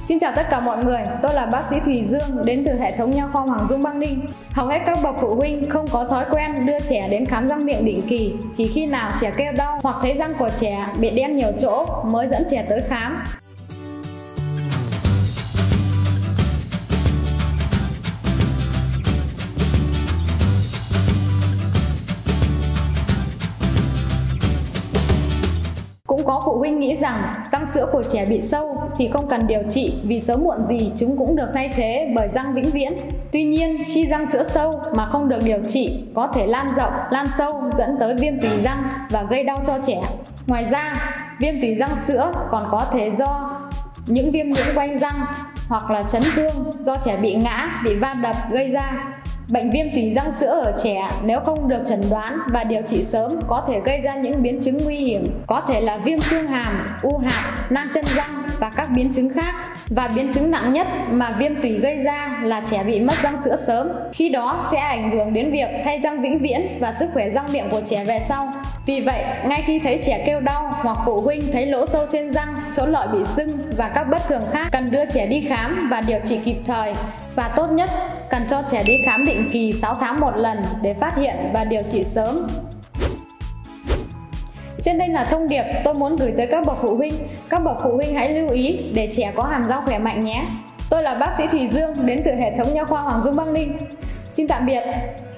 Xin chào tất cả mọi người, tôi là bác sĩ Thùy Dương đến từ hệ thống nha khoa Hoàng Dung Băng Ninh. Hầu hết các bậc phụ huynh không có thói quen đưa trẻ đến khám răng miệng định kỳ, chỉ khi nào trẻ kêu đau hoặc thấy răng của trẻ bị đen nhiều chỗ mới dẫn trẻ tới khám. Cũng có phụ huynh nghĩ rằng răng sữa của trẻ bị sâu thì không cần điều trị vì sớm muộn gì chúng cũng được thay thế bởi răng vĩnh viễn. Tuy nhiên, khi răng sữa sâu mà không được điều trị có thể lan rộng, lan sâu dẫn tới viêm tủy răng và gây đau cho trẻ. Ngoài ra, viêm tủy răng sữa còn có thể do những viêm nhiễm quanh răng hoặc là chấn thương do trẻ bị ngã, bị va đập gây ra. Bệnh viêm tủy răng sữa ở trẻ nếu không được chẩn đoán và điều trị sớm có thể gây ra những biến chứng nguy hiểm, có thể là viêm xương hàm, u hàm, nang chân răng và các biến chứng khác. Và biến chứng nặng nhất mà viêm tủy gây ra là trẻ bị mất răng sữa sớm. Khi đó sẽ ảnh hưởng đến việc thay răng vĩnh viễn và sức khỏe răng miệng của trẻ về sau. Vì vậy, ngay khi thấy trẻ kêu đau hoặc phụ huynh thấy lỗ sâu trên răng, chỗ lợi bị sưng và các bất thường khác, cần đưa trẻ đi khám và điều trị kịp thời. Và tốt nhất, cần cho trẻ đi khám định kỳ 6 tháng một lần để phát hiện và điều trị sớm. Trên đây là thông điệp tôi muốn gửi tới các bậc phụ huynh. Các bậc phụ huynh hãy lưu ý để trẻ có hàm răng khỏe mạnh nhé. Tôi là bác sĩ Thùy Dương đến từ hệ thống nha khoa Hoàng Dung Băng Ninh. Xin tạm biệt.